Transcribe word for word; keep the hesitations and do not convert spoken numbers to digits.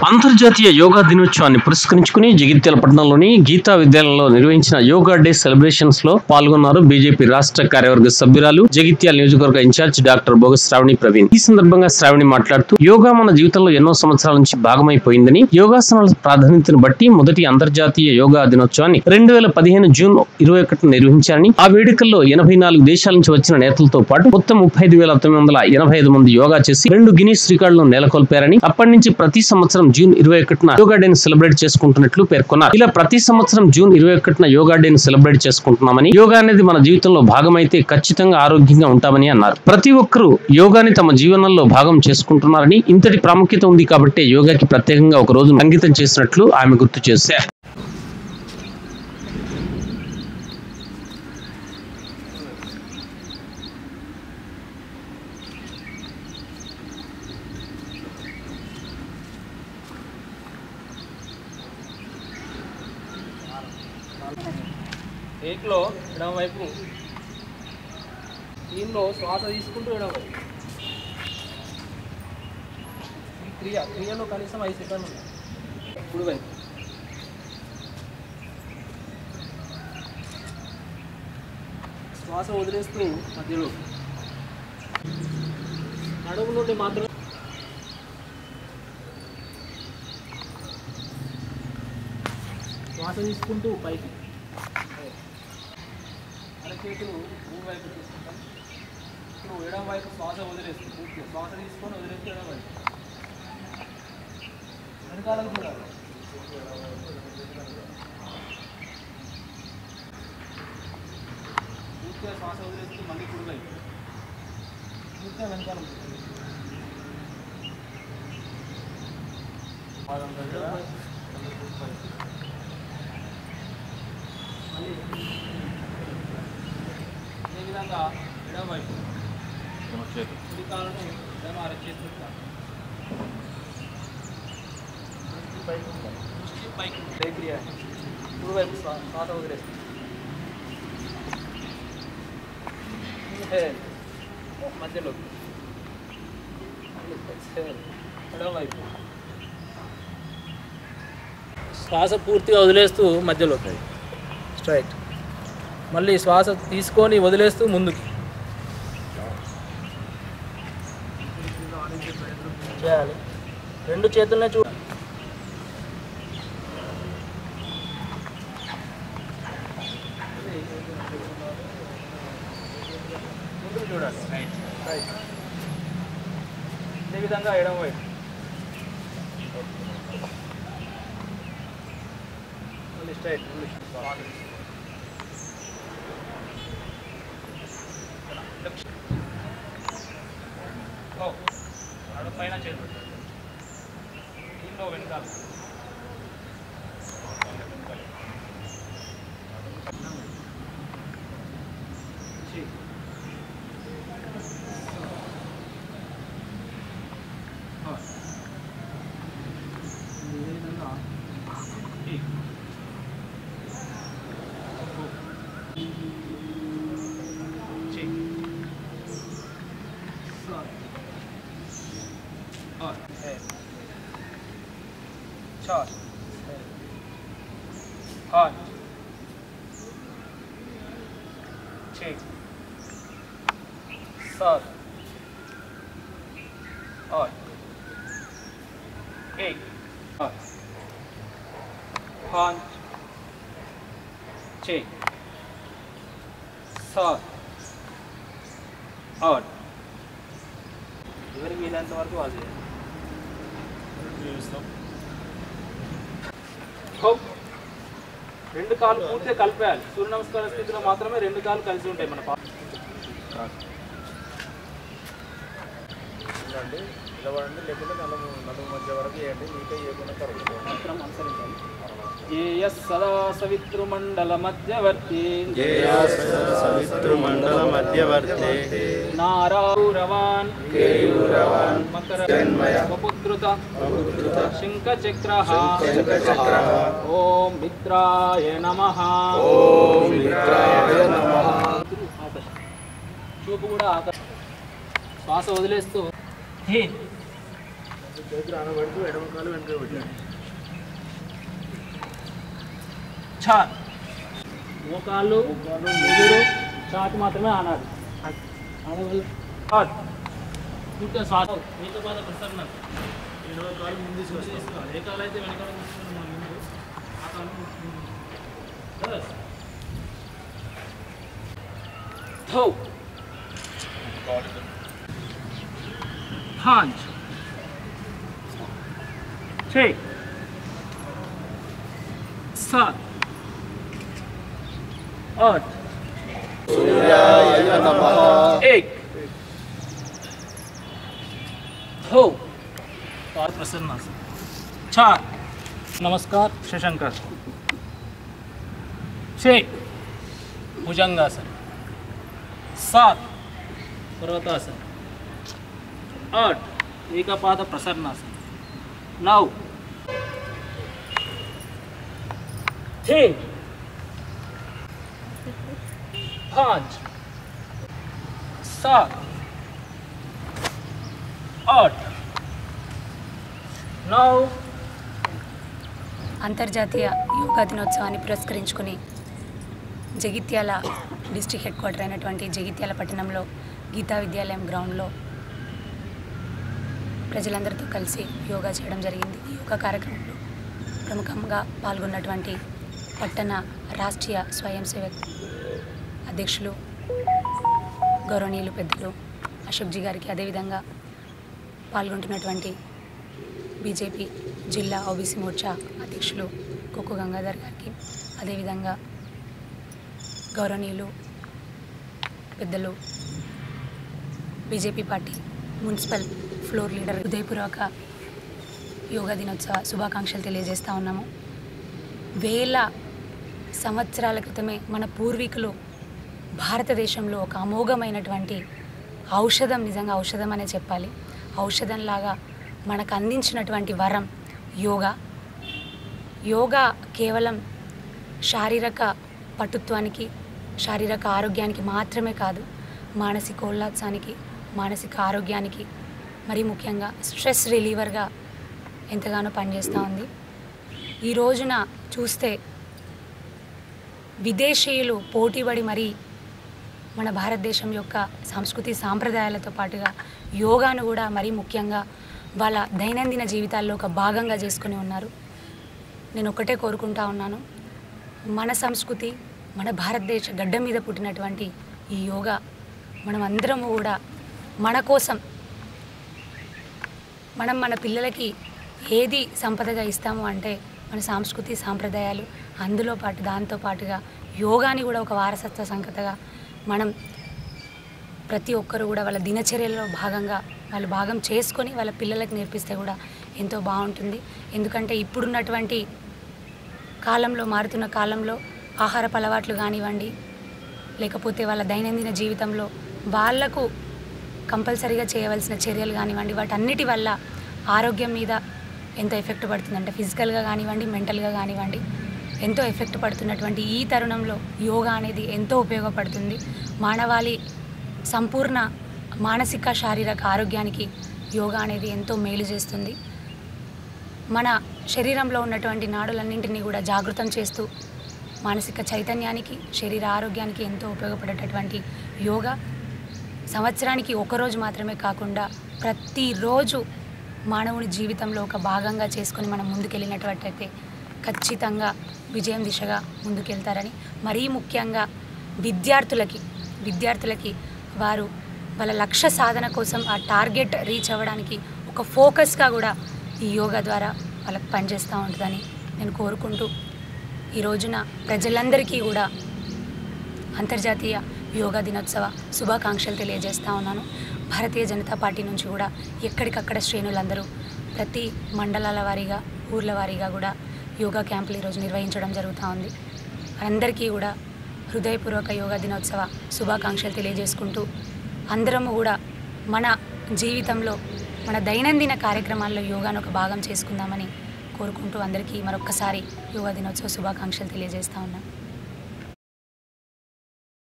అంతర్జాతీయ యోగా దినోత్సవాన్ని పురస్కరించుకుని జగిత్యాల పట్టణంలోని గీతా విద్యాలయంలో నిర్వహించిన యోగా డే సెలబ్రేషన్స్ లో పాల్గొన్నారు బీజేపీ రాష్ట్ర కార్యవర్గ సభ్యురాలు జగిత్యాల నియోజకవర్గ ఇన్ఛార్జ్ డాక్టర్ బోగస్ శ్రావణి ప్రవీణ్. ఈ సందర్భంగా శ్రావణి మాట్లాడుతూ యోగా మన జీవితంలో ఎన్నో సంవత్సరాల నుంచి భాగమైపోయిందని, యోగాసనాల ప్రాధాన్యతను బట్టి మొదటి అంతర్జాతీయ యోగా దినోత్సవాన్ని రెండు వేల పదిహేను జూన్ ఇరవై ఒకటి నిర్వహించారని, ఆ వేడుకల్లో ఎనభై నాలుగు దేశాల నుంచి వచ్చిన నేతలతో పాటు మొత్తం ముప్పై ఐదు వేల తొమ్మిది వందల ఎనభై ఐదు మంది యోగా చేసి రెండు గిన్నీస్ రికార్డులను నెలకొల్పారని, అప్పటి నుంచి ప్రతి సంవత్సరం జూన్ ఇరవై ఒకటిన యోగా డేను సెలబ్రేట్ చేసుకుంటున్నట్లు పేర్కొన్నారు. ఇలా ప్రతి సంవత్సరం జూన్ ఇరవై ఒకటిన యోగా డేను సెలబ్రేట్ చేసుకుంటున్నామని, యోగా అనేది మన జీవితంలో భాగమైతే ఖచ్చితంగా ఆరోగ్యంగా ఉంటామని అన్నారు. ప్రతి ఒక్కరూ యోగాని తమ జీవనంలో భాగం చేసుకుంటున్నారని, ఇంతటి ప్రాముఖ్యత ఉంది కాబట్టి యోగాకి ప్రత్యేకంగా ఒక రోజు అంకితం చేసినట్లు ఆమె గుర్తు చేశారు. ఏక్లో ఎడమ వైపు, దీనిలో శ్వాస తీసుకుంటూ ఎడమ వైపు. ఈ క్రియ క్రియలో కనీసం ఐదు సెకండ్లు ఉన్నాయి. కుడి వైపు శ్వాస వదిలేస్తూ మధ్యలో నడుము నుండి మాత్రం శ్వాస తీసుకుంటూ పైకి, అరచేతులు భూమి వైపు తీసుకుంటాం. ఇప్పుడు ఎడమ వైపు శ్వాస వదిలేస్తుంది, పూర్తిగా శ్వాస తీసుకొని వదిలేస్తే ఎడమ వైపు వెనకాలకు చూడాలి. పూర్తిగా శ్వాస వదిలేస్తే మళ్ళీ కుడి వైపు, పూర్తిగా వెనకాల మళ్ళీ అదే విధంగా ఎడమ వైపు కుడి కాలను ఎడమ అరచేతులు పైకి పైకి క్రియ. కుడి వైపు శ్వాస వదిలేస్తుంది. మధ్యలో ఎడమ వైపు శ్వాస పూర్తిగా వదిలేస్తూ మధ్యలో స్ట్రైట్, మళ్ళీ శ్వాస తీసుకొని వదిలేస్తూ ముందుకి చేయాలి. రెండు చేతులనే చూడాలి. ముందుకు చూడాలి. రైట్. ఇదే విధంగా ఎడమ వైపు మళ్ళీ స్ట్రైట్. పైన చేతి పెట్టాలి. దీనిలో వెనకాల shot, hot, cheek, soft, hot, egg, hot, punch, cheek, soft, hot. ఎవరికి వీలైనంత వరకు వాళ్ళు చేయాలి. రెండు కాళ్ళు పూర్తిగా కలిపేయాలి. సూర్య నమస్కార స్థితిలో మాత్రమే రెండు కాళ్ళు కలిసి ఉంటాయి. మన నిలబడండి, లేకుంటే నలుగు నలుగు మధ్య వరకు వేయండి. మీకే చేయకుండా పర్వాలేదు. మాత్రం అనుసరించాలి. ఏ సదా సవితృమండల మధ్యవర్తి సవితృమండల మధ్యవర్తి నారారవాన్ కేయూరవాన్ మకర వపుత్రుత వపుత్రుత శంఖచక్రః శంఖచక్రః ఓం మిత్రాయ నమః ఓం మిత్రాయ నమః. చూపు కూడా శ్వాస వదిలేస్తూ చేతులు ఆనబెడుతూ ఎడమ కాలు వెనక పెట్టండి. ఛాత్ మోకాళ్ళు ముదురు ఛాత్ మాత్రమే ఆనాలి. ఆడవాళ్ళు ఛాత్ ఇంకా శ్వాస మిగతా బాధ ప్రసరణ ఎడమ కాలు ముందు తీసుకొస్తాం. ఏ కాలు అయితే వెనకాల తీసుకున్నాం మనం ముందు ఆ కాలు ముందు. బస్ థో పాంచ్ छः सात आठ एक दो पाँच प्रसन्नासन चार नमस्कार शशंकर छः भुजंगासन सात पर्वतासन आठ एकापाद प्रसन्नासन नौ तीन पाँच सात आठ नौ అంతర్జాతీయ యోగా దినోత్సవాన్ని పురస్కరించుకుని జగిత్యాల డిస్ట్రిక్ట్ హెడ్ క్వార్టర్ అయినటువంటి జగిత్యాల పట్టణంలో గీతా విద్యాలయం గ్రౌండ్లో ప్రజలందరితో కలిసి యోగా చేయడం జరిగింది. ఈ యోగా కార్యక్రమంలో ప్రముఖంగా పాల్గొన్నటువంటి పట్టణ రాష్ట్రీయ స్వయం సేవక్ అధ్యక్షులు గౌరవనీయులు పెద్దలు అశోక్జీ గారికి, అదేవిధంగా పాల్గొంటున్నటువంటి బీజేపీ జిల్లా ఓబీసీ మోర్చా అధ్యక్షులు కొక్కు గంగాధర్ గారికి, అదేవిధంగా గౌరవనీయులు పెద్దలు BJP party municipal floor leader హృదయపూర్వక యోగా దినోత్సవ శుభాకాంక్షలు తెలియజేస్తూ ఉన్నాము. వేల సంవత్సరాల క్రితమే మన పూర్వీకులు భారతదేశంలో ఒక అమోఘమైనటువంటి ఔషధం, నిజంగా ఔషధం అనే చెప్పాలి, ఔషధంలాగా మనకు అందించినటువంటి వరం యోగా. యోగా కేవలం శారీరక పటుత్వానికి, శారీరక ఆరోగ్యానికి మాత్రమే కాదు, మానసిక ఉల్లాసానికి, మానసిక ఆరోగ్యానికి, మరి ముఖ్యంగా స్ట్రెస్ రిలీవర్గా ఎంతగానో పనిచేస్తూ ఉంది. ఈ రోజున చూస్తే విదేశీయులు పోటీపడి మరీ మన భారతదేశం యొక్క సంస్కృతి సాంప్రదాయాలతో పాటుగా యోగాను కూడా మరీ ముఖ్యంగా వాళ్ళ దైనందిన జీవితాల్లో ఒక భాగంగా చేసుకుని ఉన్నారు. నేను ఒకటే కోరుకుంటా ఉన్నాను, మన సంస్కృతి, మన భారతదేశ గడ్డ మీద పుట్టినటువంటి ఈ యోగా మనం అందరము కూడా మన కోసం, మనం మన పిల్లలకి ఏది సంపదగా ఇస్తాము అంటే మన సంస్కృతి సాంప్రదాయాలు, అందులో పాటు దాంతో పాటుగా యోగాని కూడా ఒక వారసత్వ సంకతగా మనం ప్రతి ఒక్కరు కూడా వాళ్ళ దినచర్యలో భాగంగా వాళ్ళు భాగం చేసుకొని వాళ్ళ పిల్లలకు నేర్పిస్తే కూడా ఎంతో బాగుంటుంది. ఎందుకంటే ఇప్పుడున్నటువంటి కాలంలో, మారుతున్న కాలంలో ఆహారపు అలవాట్లు కానివ్వండి, లేకపోతే వాళ్ళ దైనందిన జీవితంలో వాళ్లకు కంపల్సరీగా చేయవలసిన చర్యలు కానివ్వండి, వాటన్నిటి వల్ల ఆరోగ్యం మీద ఎంతో ఎఫెక్ట్ పడుతుందంటే ఫిజికల్గా కానివ్వండి, మెంటల్గా కానివ్వండి ఎంతో ఎఫెక్ట్ పడుతున్నటువంటి ఈ తరుణంలో యోగా అనేది ఎంతో ఉపయోగపడుతుంది. మానవాళి సంపూర్ణ మానసిక శారీరక ఆరోగ్యానికి యోగా అనేది ఎంతో మేలు చేస్తుంది. మన శరీరంలో ఉన్నటువంటి నాడులన్నింటినీ కూడా జాగృతం చేస్తూ మానసిక చైతన్యానికి, శరీర ఆరోగ్యానికి ఎంతో ఉపయోగపడేటటువంటి యోగా సంవత్సరానికి ఒకరోజు మాత్రమే కాకుండా ప్రతిరోజు మానవుని జీవితంలో ఒక భాగంగా చేసుకొని మనం ముందుకెళ్ళినట్లయితే ఖచ్చితంగా విజయం దిశగా ముందుకెళ్తారని, మరీ ముఖ్యంగా విద్యార్థులకి విద్యార్థులకి వారు వాళ్ళ లక్ష్య సాధన కోసం ఆ టార్గెట్ రీచ్ అవ్వడానికి ఒక ఫోకస్గా కూడా ఈ యోగా ద్వారా వాళ్ళకి పనిచేస్తూ ఉంటుందని నేను కోరుకుంటూ ఈ రోజున ప్రజలందరికీ కూడా అంతర్జాతీయ యోగా దినోత్సవ శుభాకాంక్షలు తెలియజేస్తూ ఉన్నాను. భారతీయ జనతా పార్టీ నుంచి కూడా ఎక్కడికక్కడ శ్రేణులందరూ ప్రతి మండలాల వారీగా, ఊర్ల వారీగా కూడా యోగా క్యాంపులు ఈరోజు నిర్వహించడం జరుగుతూ ఉంది. అందరికీ కూడా హృదయపూర్వక యోగా దినోత్సవ శుభాకాంక్షలు తెలియజేసుకుంటూ అందరము కూడా మన జీవితంలో, మన దైనందిన కార్యక్రమాల్లో యోగాను ఒక భాగం చేసుకుందామని కోరుకుంటూ అందరికీ మరొక్కసారి యోగా దినోత్సవ శుభాకాంక్షలు తెలియజేస్తూ ఉన్నాను.